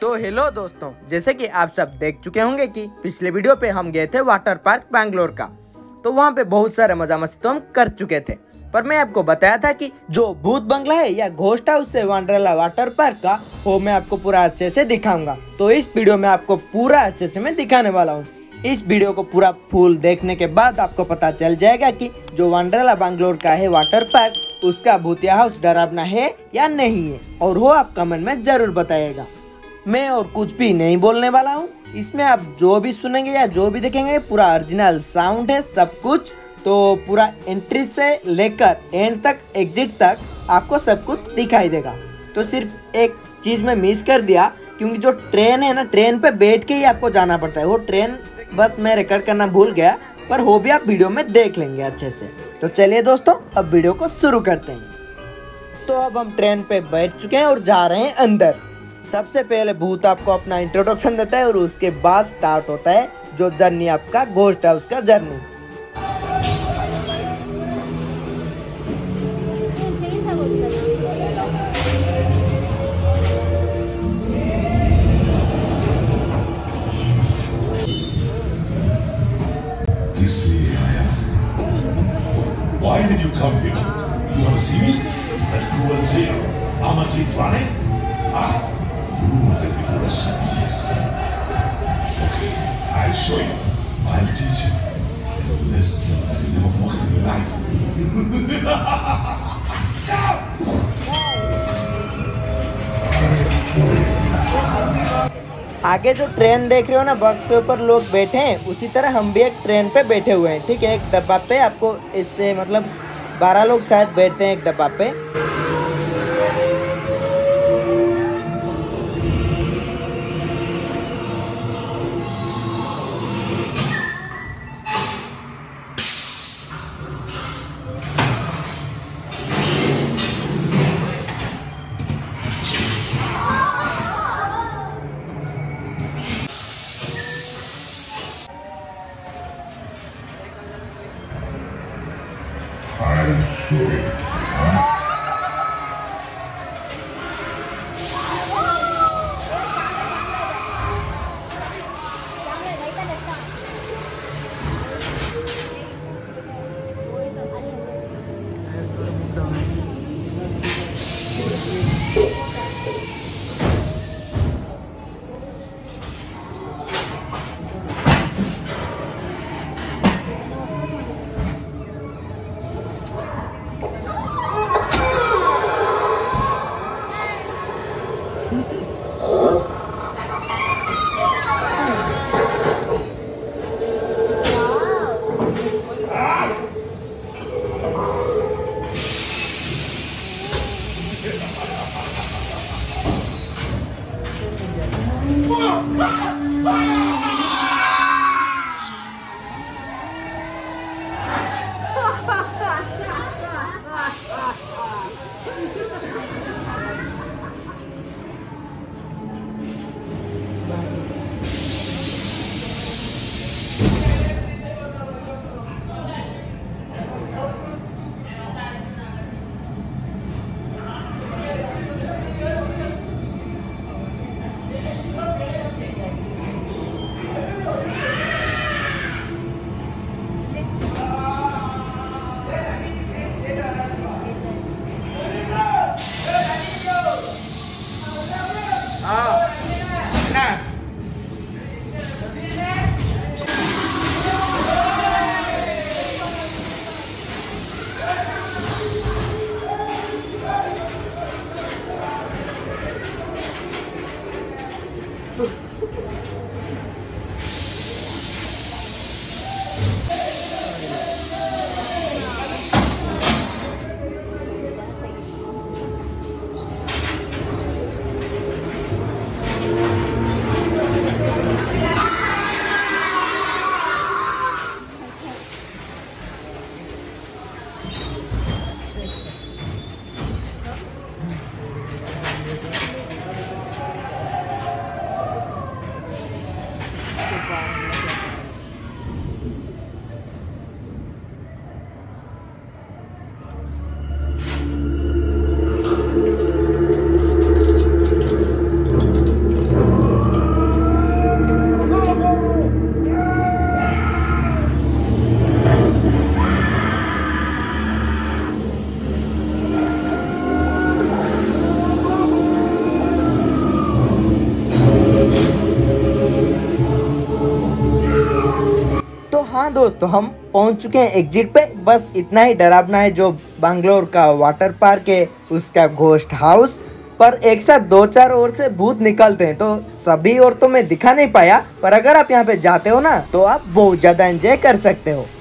तो हेलो दोस्तों, जैसे कि आप सब देख चुके होंगे कि पिछले वीडियो पे हम गए थे वाटर पार्क बैंगलोर का। तो वहाँ पे बहुत सारे मजा मस्ती तो हम कर चुके थे, पर मैं आपको बताया था कि जो भूत बंगला है या घोस्ट हाउस है वंडरला वाटर पार्क का, वो मैं आपको पूरा अच्छे से दिखाऊंगा। तो इस वीडियो में आपको पूरा अच्छे से मैं दिखाने वाला हूँ। इस वीडियो को पूरा फुल देखने के बाद आपको पता चल जाएगा कि जो वंडरला बैंगलोर का है वाटर पार्क, उसका भूतिया हाउस डरावना है या नहीं है, और वो आप कमेंट में जरूर बताइएगा। मैं और कुछ भी नहीं बोलने वाला हूँ। इसमें आप जो भी सुनेंगे या जो भी देखेंगे पूरा ओरिजिनल साउंड है सब कुछ। तो पूरा एंट्री से लेकर एंड तक, एग्जिट तक आपको सब कुछ दिखाई देगा। तो सिर्फ एक चीज़ मैं मिस कर दिया, क्योंकि जो ट्रेन है ना, ट्रेन पे बैठ के ही आपको जाना पड़ता है। वो ट्रेन बस मैं रिकॉर्ड करना भूल गया, पर वो भी आप वीडियो में देख लेंगे अच्छे से। तो चलिए दोस्तों, अब वीडियो को शुरू करते हैं। तो अब हम ट्रेन पे बैठ चुके हैं और जा रहे हैं अंदर। सबसे पहले भूत आपको अपना इंट्रोडक्शन देता है और उसके बाद स्टार्ट होता है जो जर्नी आपका घोस्ट हाउस का जर्नी। इसलिए आया। Why did you come here? You want to see me? That cruel jail. How much it's running? Ah, you let me rest in peace. Okay, I'll show you. I'll teach you. A lesson that you never forget in your life. आगे जो train देख रहे हो ना, box के ऊपर लोग बैठे हैं, उसी तरह हम भी एक ट्रेन पे बैठे हुए हैं। ठीक है, एक डब्बा पे आपको इससे मतलब 12 लोग शायद बैठते हैं एक डब्बा पे। हाँ दोस्तों, हम पहुंच चुके हैं एग्जिट पे। बस इतना ही डरावना है जो बैंगलोर का वाटर पार्क है, उसका घोस्ट हाउस। पर एक साथ 2-4 ओर से भूत निकलते हैं, तो सभी ओर तो मैं दिखा नहीं पाया, पर अगर आप यहाँ पे जाते हो ना तो आप बहुत ज्यादा एंजॉय कर सकते हो।